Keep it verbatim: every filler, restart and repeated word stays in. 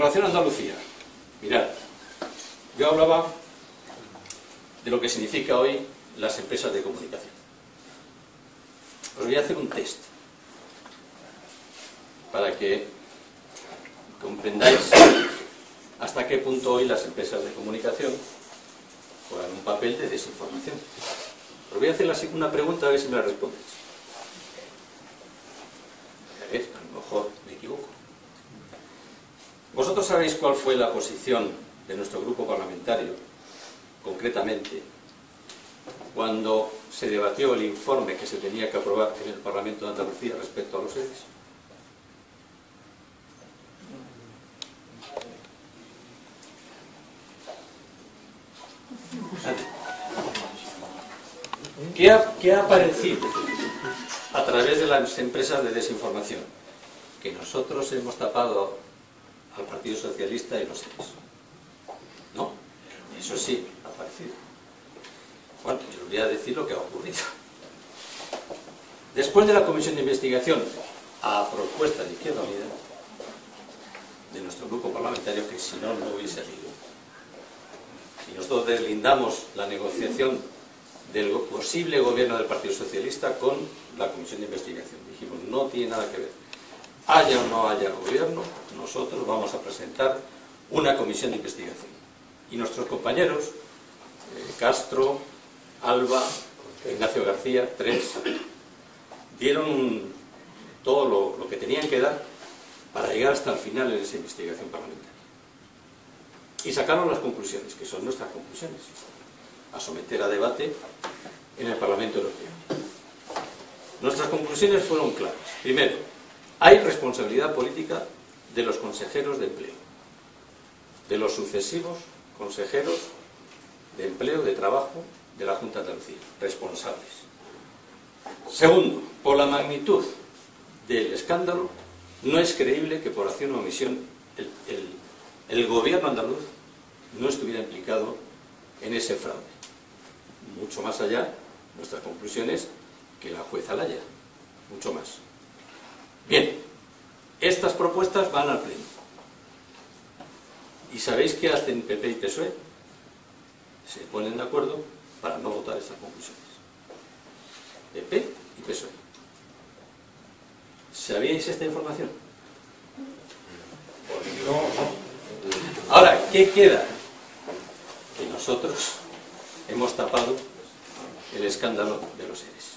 relación a Andalucía, mirad, yo hablaba de lo que significa hoy las empresas de comunicación. Os voy a hacer un test para que comprendáis hasta qué punto hoy las empresas de comunicación juegan un papel de desinformación. Os voy a hacer una pregunta a ver si me la respondéis. A ver, a lo mejor me equivoco. ¿Vosotros sabéis cuál fue la posición de nuestro grupo parlamentario, concretamente, cuando se debatió el informe que se tenía que aprobar en el Parlamento de Andalucía respecto a los E R E S? ¿Qué ha, ¿Qué ha aparecido a través de las empresas de desinformación? Que nosotros hemos tapado al Partido Socialista y los E R E S. ¿No? Eso sí, ha aparecido. Bueno, yo os voy a decir lo que ha ocurrido. Después de la comisión de investigación, a propuesta de Izquierda Unida, de nuestro grupo parlamentario, que si no, no hubiese habido, y nosotros deslindamos la negociación del posible gobierno del Partido Socialista con la comisión de investigación. Dijimos, no tiene nada que ver. Haya o no haya gobierno, nosotros vamos a presentar una comisión de investigación. Y nuestros compañeros, eh, Castro, Alba, Ignacio García, tres, dieron todo lo, lo que tenían que dar para llegar hasta el final en esa investigación parlamentaria. Y sacaron las conclusiones, que son nuestras conclusiones, a someter a debate en el Parlamento Europeo. Nuestras conclusiones fueron claras. Primero, hay responsabilidad política de los consejeros de empleo, de los sucesivos consejeros de empleo, de trabajo de la Junta de Andalucía, responsables. Segundo, por la magnitud del escándalo, no es creíble que por acción o omisión el, el, el gobierno andaluz no estuviera implicado en ese fraude. Mucho más allá, nuestras conclusiones, que la jueza Laya, mucho más. Bien, estas propuestas van al Pleno. ¿Y sabéis qué hacen P P y P S O E? Se ponen de acuerdo para no votar estas conclusiones. P P y P S O E. ¿Sabíais esta información? No. Ahora, ¿qué queda? Que nosotros hemos tapado el escándalo de los E R E S.